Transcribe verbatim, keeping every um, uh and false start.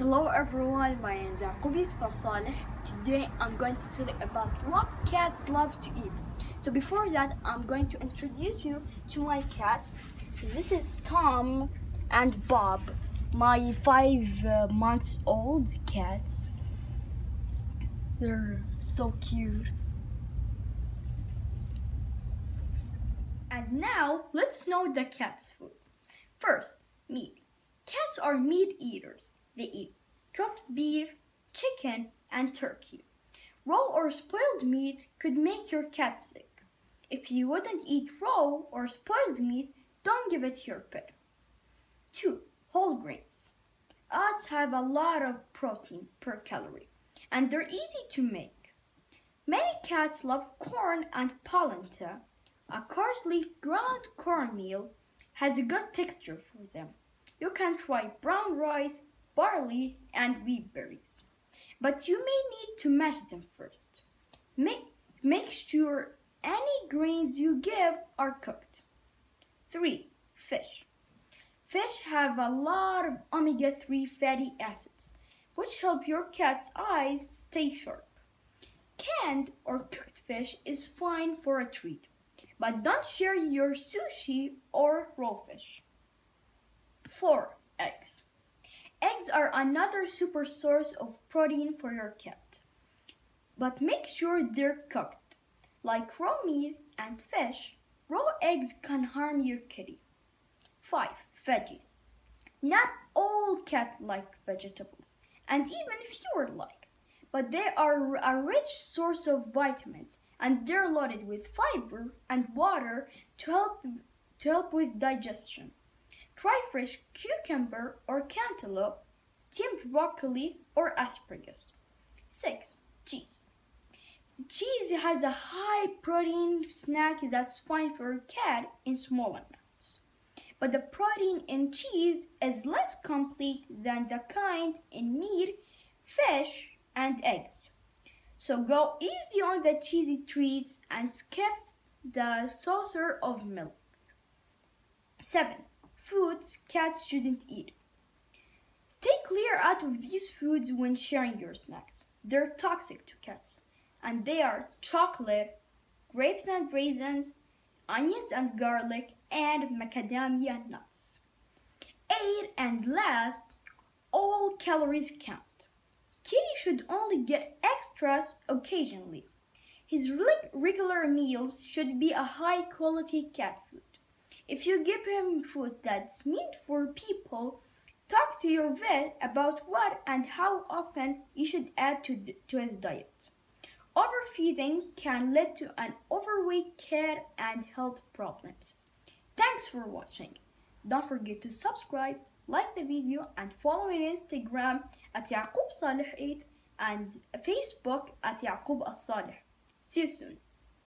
Hello everyone, my name is Yaqub Yusuf Saleh. Today I'm going to tell you about what cats love to eat. So before that, I'm going to introduce you to my cats. This is Tom and Bob, my five uh, months old cats. They're so cute. And now let's know the cat's food. First, meat. Cats are meat eaters. They eat cooked beef, chicken, and turkey. Raw or spoiled meat could make your cat sick. If you wouldn't eat raw or spoiled meat, don't give it to your pet. Two. Whole grains. Oats have a lot of protein per calorie, and they're easy to make. Many cats love corn and polenta. A coarsely ground cornmeal has a good texture for them. You can try brown rice, barley, and wheat berries. But you may need to mash them first. Make, make sure any grains you give are cooked. Three. Fish. Fish have a lot of omega three fatty acids, which help your cat's eyes stay sharp. Canned or cooked fish is fine for a treat, but don't share your sushi or raw fish. Four. Eggs. Eggs are another super source of protein for your cat, but make sure they're cooked. Like raw meat and fish, raw eggs can harm your kitty. Five. Veggies. Not all cats like vegetables, and even fewer like, but they are a rich source of vitamins, and they're loaded with fiber and water to help, to help with digestion. Try fresh cucumber or cantaloupe, steamed broccoli or asparagus. Six. Cheese. Cheese has a high protein snack that's fine for a cat in small amounts. But the protein in cheese is less complete than the kind in meat, fish, and eggs. So go easy on the cheesy treats and skip the saucer of milk. Seven. Foods cats shouldn't eat. Stay clear out of these foods when sharing your snacks. They're toxic to cats, and they are chocolate, grapes and raisins, onions and garlic, and macadamia nuts. Eight and last, all calories count. Kitty should only get extras occasionally. His regular meals should be a high quality cat food. If you give him food that's meant for people, talk to your vet about what and how often you should add to, the, to his diet. Overfeeding can lead to an overweight cat and health problems. Thanks for watching. Don't forget to subscribe, like the video, and follow me on Instagram at Yaqub Saleh eight and Facebook at Yaqub As Saleh. See you soon.